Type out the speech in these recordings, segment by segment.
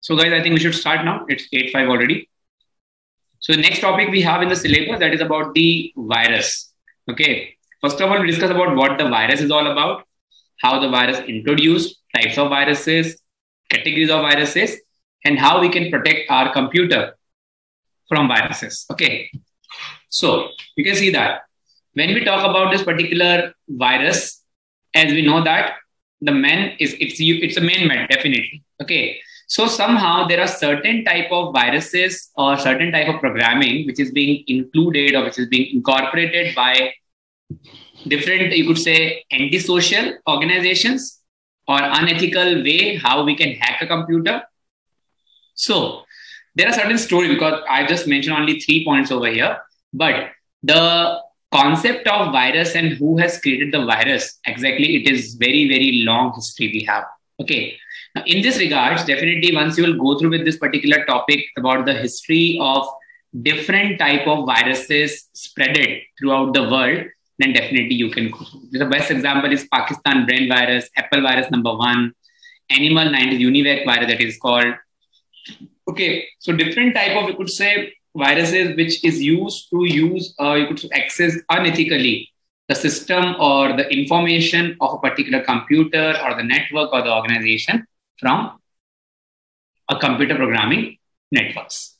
So guys, I think we should start now. It's 8:05 already. So the next topic we have in the syllabus, that is about the virus. Okay. First of all, we discuss about what the virus is all about, how the virus introduced, types of viruses, categories of viruses, and how we can protect our computer from viruses. Okay. So you can see that when we talk about this particular virus, as we know that the it's a main met, definitely. Okay. So somehow there are certain type of viruses or certain type of programming which is being included or which is being incorporated by different, you could say, antisocial organizations or unethical way how we can hack a computer. So there are certain stories, because I just mentioned only 3 points over here, but the concept of virus and who has created the virus, exactly, it is very, very long history we have. Okay. Now, in this regards, definitely once you will go through with this particular topic about the history of different type of viruses spreaded throughout the world, then definitely you can go through. The best example is Pakistan brain virus, Apple virus #1, animal 90 UNIVAC virus that is called. Okay, so different type of, you could say, viruses which is used to you could access unethically the system or the information of a particular computer or the network or the organization from a computer programming networks.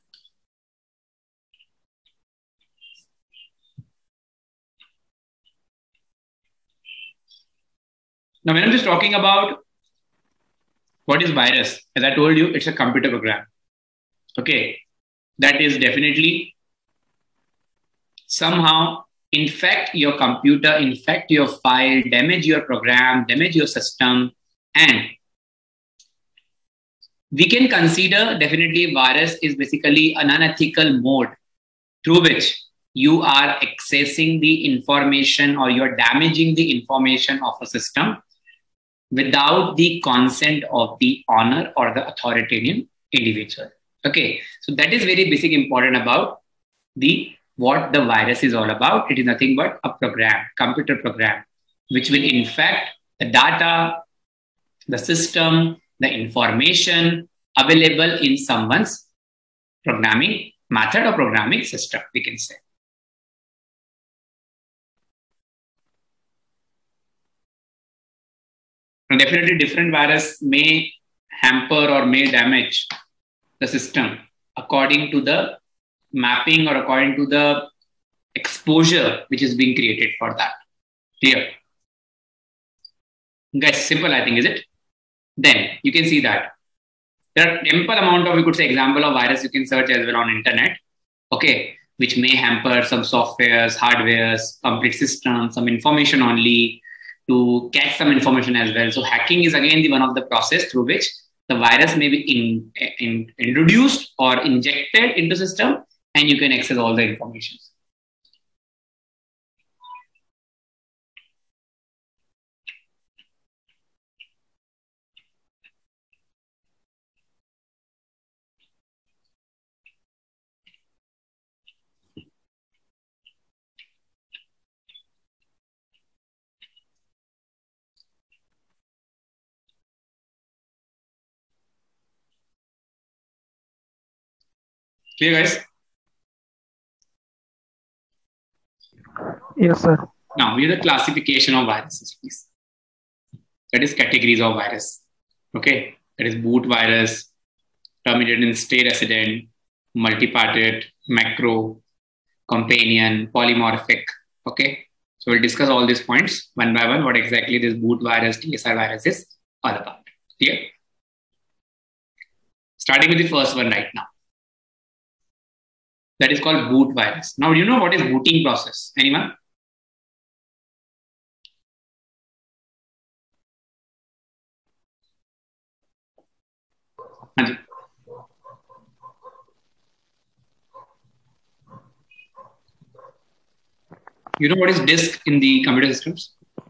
Now, when I'm just talking about what is virus, as I told you, it's a computer program. Okay, that is definitely somehow infect your computer, infect your file, damage your program, damage your system, and we can consider definitely virus is basically an unethical mode through which you are accessing the information or you're damaging the information of a system without the consent of the owner or the authoritarian individual. Okay, so that is very basic important about what the virus is all about. It is nothing but a program, computer program, which will infect the data, the system, the information available in someone's programming method or programming system, we can say. And definitely different virus may hamper or may damage the system according to the mapping or according to the exposure which is being created for that. Clear? Guys, simple, I think, is it? Then you can see that there are ample amount of, you could say, example of virus you can search as well on internet. Okay, which may hamper some softwares, hardwares, complete systems, some information only to catch some information as well. So hacking is again the one of the process through which the virus may be introduced or injected into system, and you can access all the information. Clear, guys? Yes, sir. Now, here's the classification of viruses, please. That is categories of virus. Okay, that is boot virus, terminated in stay resident, multipartite, macro, companion, polymorphic. Okay, so we'll discuss all these points one by one, what exactly this boot virus, TSR virus is all about. Clear? Starting with the first one right now. That is called boot virus. Now, do you know what is booting process? Anyone? You know what is disk in the computer systems?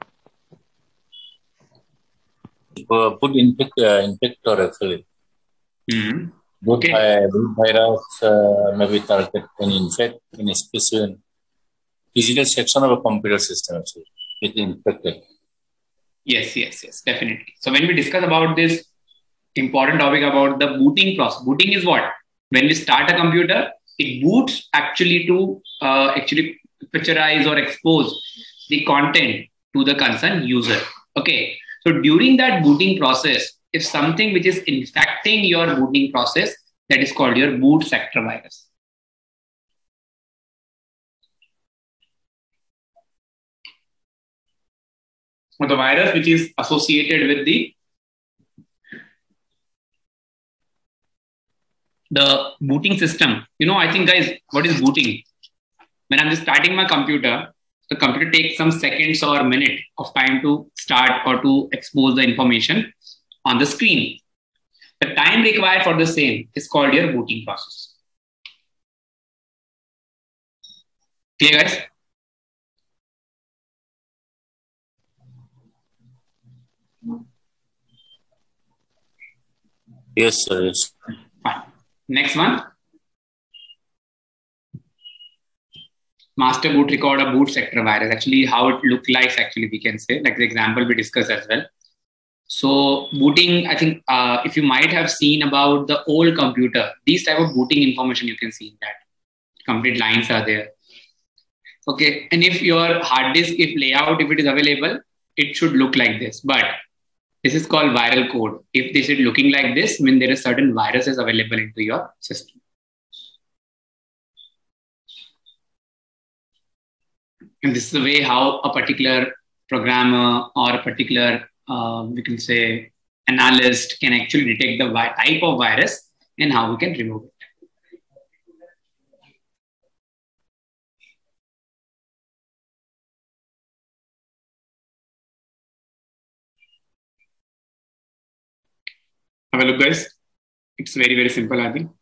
Put infector actually. Mm-hmm. Boot virus may be targeted and infect in a specific physical section of a computer system. Actually, it infected. Yes, definitely. So when we discuss about this important topic about the booting process. Booting is what? When we start a computer, it boots actually to actually picturize or expose the content to the concerned user. Okay. So during that booting process, if something which is infecting your booting process, that is called your boot sector virus. Or the virus which is associated with the booting system. I think, guys, what is booting? When I'm just starting my computer, the computer takes some seconds or a minute of time to start or to expose the information on the screen. The time required for the same is called your booting process. Clear, guys? Yes, sir. Yes. Fine. Next one. Master boot recorder boot sector virus. Actually, how it looks like, actually, we can say, like the example we discussed as well. So booting, I think if you might have seen about the old computer, these type of booting information you can see in that. Complete lines are there. Okay. And if your hard disk, if layout, if it is available, it should look like this. But this is called viral code. If this is looking like this, mean there is certain viruses available into your system. And this is the way how a particular programmer or a particular, we can say, analyst can actually detect the type of virus and how we can remove it. Have a look, guys. It's very, very simple, I think.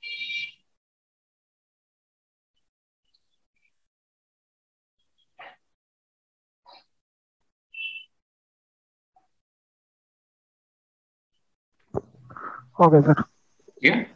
Okay, sir. Yeah.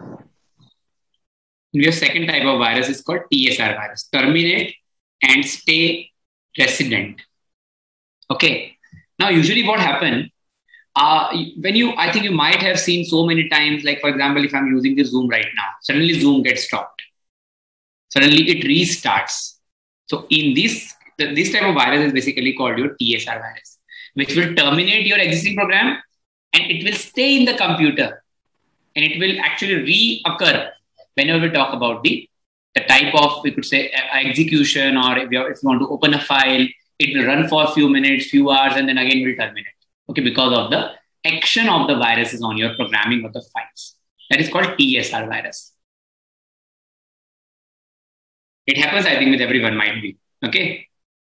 Your second type of virus is called TSR virus, terminate and stay resident. Okay. Now, usually what happens, I think you might have seen so many times, like for example, if I'm using the Zoom right now, suddenly Zoom gets stopped. Suddenly it restarts. So in this type of virus is basically called your TSR virus, which will terminate your existing program and it will stay in the computer and it will actually reoccur whenever we talk about the type of, we could say, execution, or if you want to open a file, it will run for a few minutes, few hours, and then again will terminate. Okay, because of the action of the viruses on your programming of the files. That is called TSR virus. It happens, I think, with everyone, might be. Okay.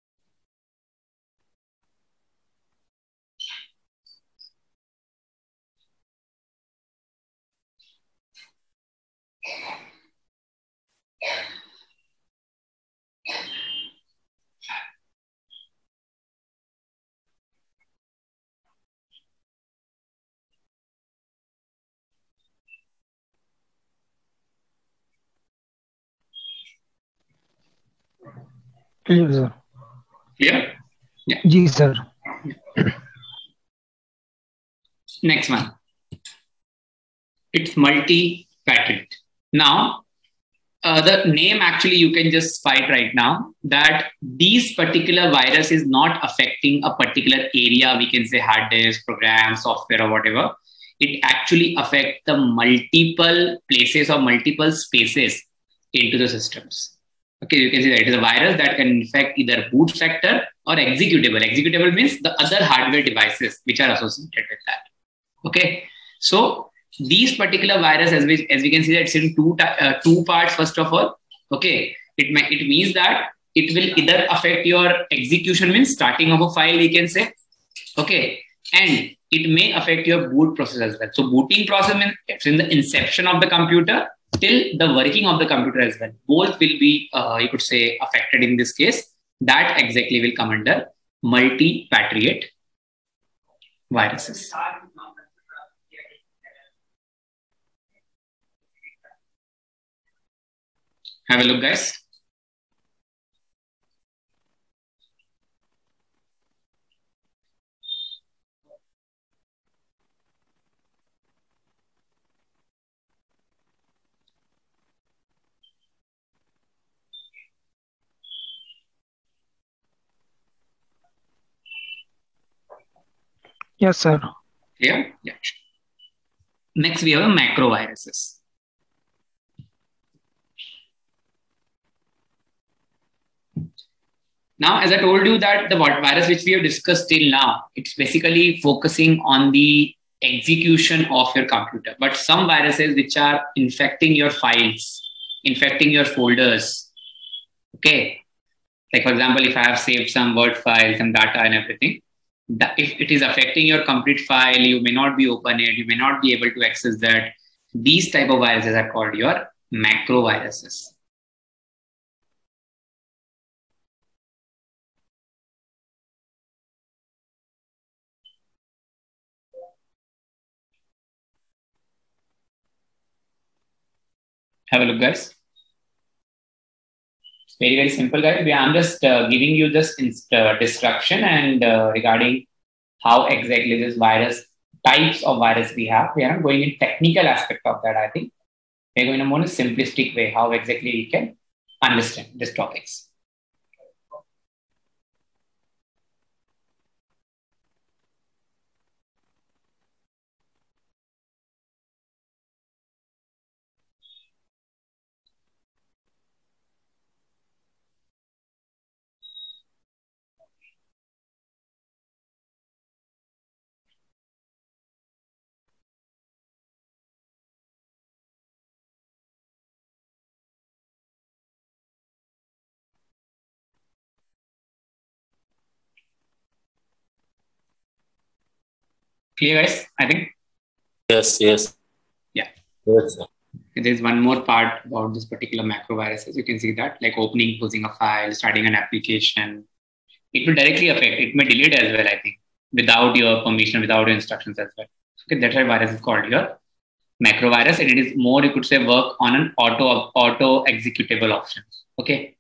Clear, sir. Clear? Yeah. Ji, sir. Next one. It's multi-patent. Now, the name actually you can just fight right now that these particular virus is not affecting a particular area, we can say hard disk, program, software, or whatever. It actually affects the multiple places or multiple spaces into the systems. Okay, you can see that it is a virus that can infect either boot sector or executable. Executable means the other hardware devices which are associated with that. Okay, so these particular virus, as we can see, that it's in two parts. First of all, okay, it means that it will either affect your execution, means starting of a file, we can say, okay, and it may affect your boot process as well. So booting process means it's in the inception of the computer till the working of the computer as well. Both will be, you could say, affected in this case. That exactly will come under multi-patriot viruses. Have a look, guys. Yes, sir. Clear? Yeah. Next, we have a macroviruses. Now, as I told you that the virus which we have discussed till now, it's basically focusing on the execution of your computer. But some viruses which are infecting your files, infecting your folders, okay? Like for example, if I have saved some Word file, some data and everything, if it is affecting your complete file, you may not be open it, you may not be able to access that. These type of viruses are called your macroviruses. Have a look, guys. It's very, very simple, guys. I'm just giving you this description and regarding how exactly this virus, types of virus we have. We are not going in technical aspect of that, I think. We're going in a more simplistic way, how exactly we can understand these topics. Clear, guys? I think. Yes. Yeah. Yes, sir. There's one more part about this particular macroviruses. You can see that, like opening, closing a file, starting an application. It will directly affect. It may delete as well, I think, without your permission, without your instructions as well. Okay, that's why virus is called your macrovirus, and it is more, you could say, work on an auto executable options. Okay.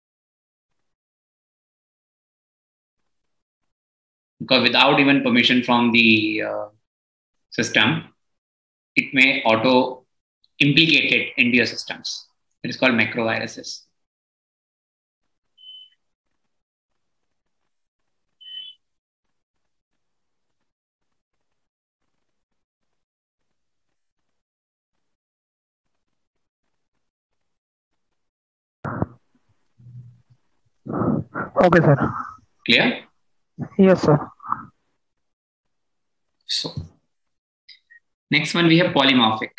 Because without even permission from the system, it may auto implicate it into your systems. It is called macroviruses. Okay, sir. Clear? Yes, sir. So, next one we have polymorphic.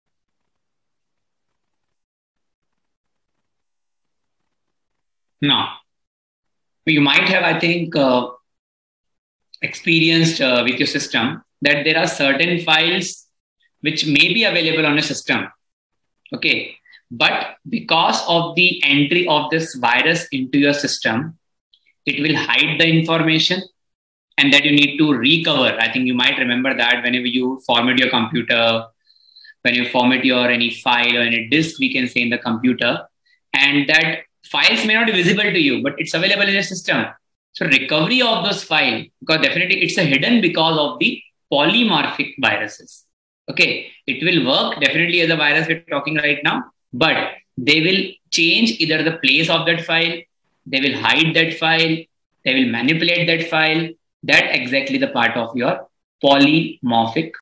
Now, you might have, I think, experienced with your system that there are certain files which may be available on a system. Okay. But because of the entry of this virus into your system, it will hide the information and that you need to recover. I think you might remember that whenever you format your computer, when you format your any file or any disk, we can say in the computer, and that files may not be visible to you, but it's available in your system. So recovery of those files, because definitely it's a hidden because of the polymorphic viruses. Okay, it will work definitely as a virus we're talking right now, but they will change either the place of that file, they will hide that file, they will manipulate that file. That exactly the part of your polymorphic